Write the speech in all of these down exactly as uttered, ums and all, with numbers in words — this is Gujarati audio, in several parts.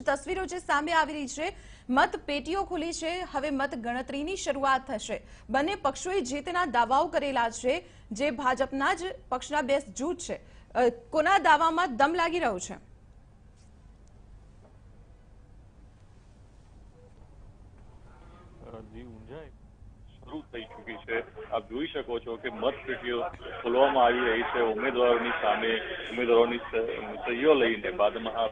તસવીરો જે સામે આવી રહી છે, મત પેટીઓ ખુલી છે, હવે મત ગણતરીની શરૂઆત થશે। બંને પક્ષોએ જીતના દાવાઓ કરેલા છે, જે ભાજપના જ પક્ષના બે જૂથ છે। કોના દાવામાં દમ લાગી રહ્યો છે? શરૂ થઈ ચૂકી છે। આપ જોઈ શકો છો કે મતપેટીઓ ખોલવામાં આવી રહી છે। ઉમેદવારોની સામે ઉમેદવારોની સહીઓ લઈને બાદમાં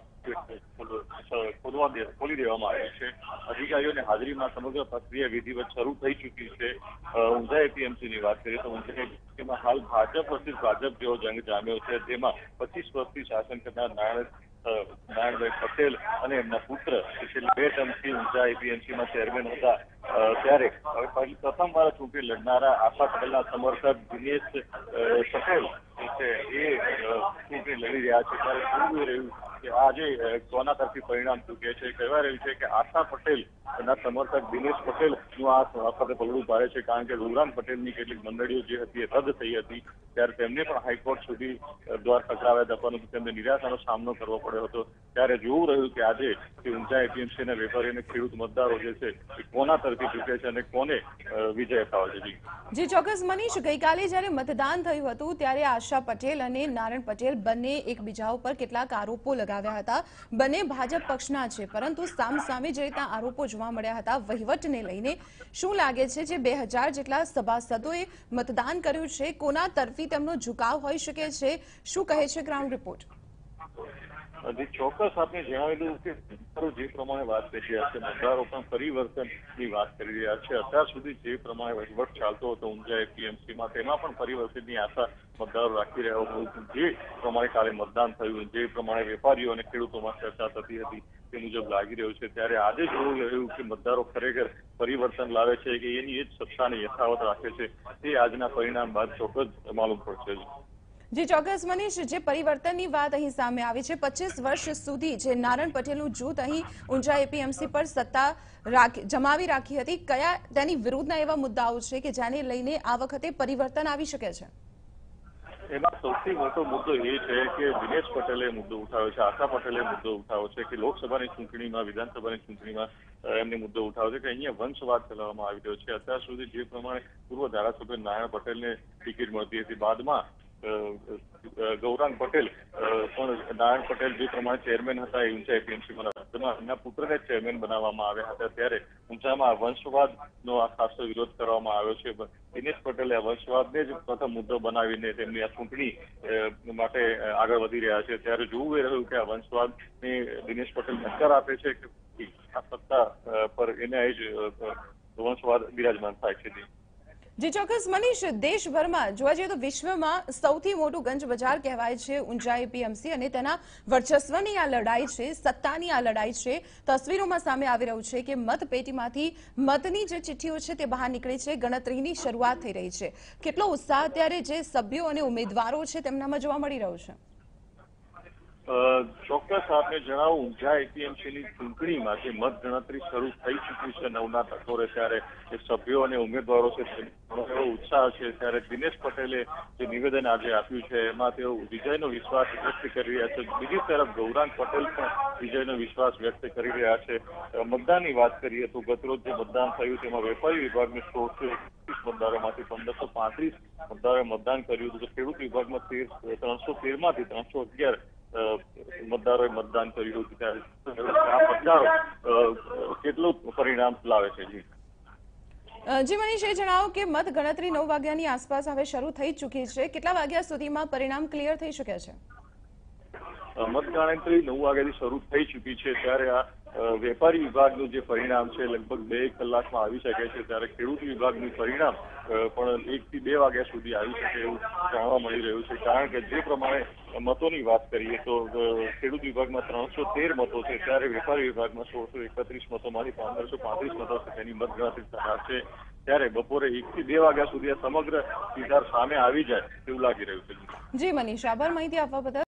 ખોલવા દે ખોલી દેવામાં આવી છે। અધિકારીઓની હાજરીમાં સમગ્ર પ્રક્રિયા વિધિવત શરૂ થઈ ચૂકી છે। ઊંઝા એપીએમસી ની વાત કરીએ તો ઊંઝા એપીએમસીમાં હાલ ભાજપ વર્સિસ ભાજપ જેવો જંગ જામ્યો છે, જેમાં પચીસ વર્ષથી શાસન કરનાર નારાયણ નારાયણભાઈ પટેલ અને એમના પુત્ર છેલ્લા બે ટર્મથી ઊંઝા એપીએમસીમાં ચેરમેન હતા, ત્યારે પ્રથમવાર ચૂંટણી લડનારા આશા પટેલના સમર્થક દિનેશ પટેલ છે એ ચૂંટણી લડી રહ્યા છે। ત્યારે જોઈ રહ્યું કે આજે કોના તરફી પરિણામ ચૂકે છે। કહેવાય રહ્યું છે કે આશા પટેલ ના સમર્થક દિનેશ પટેલ નું આ વખતે પગડું પાડે છે, કારણ કે રૂરામ પટેલની કેટલીક મંડળીઓ જે હતી એ રદ થઈ હતી, ત્યારે તેમને પણ હાઈકોર્ટ સુધી દ્વાર ખખડાવ્યા હતા, પરંતુ તેમને નિરાશાનો સામનો કરવો પડ્યો હતો। ત્યારે જોવું રહ્યું કે આજે ઊંઝા એપીએમસી ના વેપારી અને ખેડૂત મતદારો જે છે એ કોના તરફી ચૂકે છે અને કોને વિજય અપાવે છે। જી ચોક્કસ મનીષ, ગઈકાલે જ્યારે મતદાન થયું હતું ત્યારે આશા પટેલ અને નારાયણ પટેલ બંને એકબીજા ઉપર કેટલાક આરોપો લગાવ્યા હતા। બંને ભાજપ પક્ષના છે, પરંતુ સામસામે જે રીતના આરોપો જોવા મળ્યા હતા વહીવટને લઈને, શું લાગે છે જે બે હજાર જેટલા સભાસદોએ મતદાન કર્યું છે, કોના તરફી તેમનો ઝુકાવ હોઈ શકે છે? શું કહે છે ગ્રાઉન્ડ રિપોર્ટ? ચોક્કસ આપને જણાવી દઉં કે જે પ્રમાણે વાત કરી રહ્યા છે, મતદારો પણ પરિવર્તનની વાત કરી રહ્યા છે। અત્યાર સુધી જે પ્રમાણે વહીવટ ચાલતો હતો ઊંઝા એપીએમસીમાં, તેમાં પણ પરિવર્તનની આશા મતદારો રાખી રહ્યા હોય। જે પ્રમાણે કાલે મતદાન થયું, જે પ્રમાણે વેપારીઓ અને ખેડૂતોમાં ચર્ચા થતી હતી તે મુજબ લાગી રહ્યું છે। ત્યારે આજે જોવું રહ્યું કે મતદારો ખરેખર પરિવર્તન લાવે છે કે એની એ જ સત્તાને યથાવત રાખે છે, તે આજના પરિણામ બાદ ચોક્કસ માલુમ પડશે। જી ચોક્કસ મનીષ, જે પરિવર્તનની વાત અહીં સામે આવી છે, પચીસ વર્ષ સુધી જે નારાયણ પટેલનું જૂથ અહીં ઊંઝા એપીએમસી પર સત્તા જમાવી રાખી હતી, કયા તેની વિરુદ્ધના એવા મુદ્દાઓ છે કે જેને લઈને આ વખતે પરિવર્તન આવી શકે છે? એમાં સૌથી મોટો મુદ્દો એ છે કે દિનેશ પટેલે મુદ્દો ઉઠાવ્યો છે, આશા પટેલે મુદ્દો ઉઠાવ્યો છે કે લોકસભાની ચૂંટણીમાં, વિધાનસભાની ચૂંટણીમાં એમને મુદ્દો ઉઠાવ્યો છે કે અહીંયા વંશવાદ ચલાવવામાં આવી રહ્યો છે। અત્યાર સુધી જે પ્રમાણે પૂર્વ ધારાસભ્ય નારાયણ પટેલને ટિકિટ મળતી હતી, બાદમાં ગૌરાંગ પટેલ પણ નારાયણ પટેલ જે પ્રમાણે ચેરમેન હતા ઊંઝા એપીએમસીમાં, એમના પુત્રને ચેરમેન બનાવવામાં આવ્યા હતા, ત્યારે ઊંઝામાં વંશવાદનો આ ખાસો વિરોધ કરવામાં આવ્યો છે। દિનેશ પટેલે આ વંશવાદને જ પ્રથમ મુદ્દો બનાવીને તેમની આ ચૂંટણી માટે આગળ વધી રહ્યા છે। ત્યારે જોવું એ રહ્યું કે આ વંશવાદને દિનેશ પટેલ ટક્કર આપે છે કે આ સત્તા પર એને જ વંશવાદ બિરાજમાન થાય છે। જી ચોક્કસ મનીષ, દેશભરમાં જોવા જઈએ તો વિશ્વમાં સૌથી મોટું ગંજ બજાર કહેવાય છે ઊંઝા એપીએમસી, અને તેના વર્ચસ્વની આ લડાઈ છે, સત્તાની આ લડાઈ છે। તસવીરોમાં સામે આવી રહ્યું છે કે મતપેટીમાંથી મતની જે ચિઠ્ઠીઓ છે તે બહાર નીકળી છે, ગણતરીની શરૂઆત થઈ રહી છે। કેટલો ઉત્સાહ અત્યારે જે સભ્યો અને ઉમેદવારો છે તેમનામાં જોવા મળી રહ્યો છે? ચોક્કસ આપને જણાવું, ઊંઝા એપીએમસીની ચૂંટણીમાં જે મત ગણતરી શરૂ થઈ ચૂકી છે નવના ટકોરે, ત્યારે જે સભ્યો અને ઉમેદવારો છે તેનો એવો ઉત્સાહ છે। ત્યારે દિનેશ પટેલે જે નિવેદન આજે આપ્યું છે એમાં તેઓ વિજયનો વિશ્વાસ વ્યક્ત કરી રહ્યા છે। બીજી તરફ ગૌરાંગ પટેલ પણ વિજયનો વિશ્વાસ વ્યક્ત કરી રહ્યા છે। મતદાનની વાત કરીએ તો ગતરોજ જે મતદાન થયું તેમાં વેપારી વિભાગને સોળસો એકત્રીસ મતદારોમાંથી પંદરસો પાંત્રીસ મતદારોએ મતદાન કર્યું હતું, તો ખેડૂત વિભાગમાં તેર ત્રણસો તેર માંથી ત્રણસો અગિયાર મતદારોએ મતદાન કર્યું હતું। ત્યારે આ મતદારો કેટલું પરિણામ લાવે છે? જી જી મનીષ, એ જણાવો કે મત ગણતરી નવ વાગ્યાની આસપાસ હવે શરૂ થઈ ચૂકી છે, કેટલા વાગ્યા સુધીમાં પરિણામ ક્લિયર થઈ શકે છે? મતગણતરી નવ વાગ્યાથી શરૂ થઈ ચૂકી છે, ત્યારે આ વેપારી વિભાગનું જે પરિણામ છે લગભગ બે એક કલાકમાં આવી શકે છે। ત્યારે ખેડૂત વિભાગનું પરિણામ પણ એક થી બે વાગ્યા સુધી આવી શકે એવું જાણવા મળી રહ્યું છે, કારણ કે જે પ્રમાણે મતોની વાત કરીએ તો ખેડૂત વિભાગમાં ત્રણસો તેર મતો છે, ત્યારે વેપારી વિભાગમાં સોળસો એકત્રીસ મતોમાંથી પંદરસો પાંત્રીસ મતો છે તેની મતગણતરી થનાર છે। ત્યારે બપોરે એક થી બે વાગ્યા સુધી આ સમગ્ર વિચાર સામે આવી જાય એવું લાગી રહ્યું છે। જી મનીષ, આભાર માહિતી આપવા બદલ।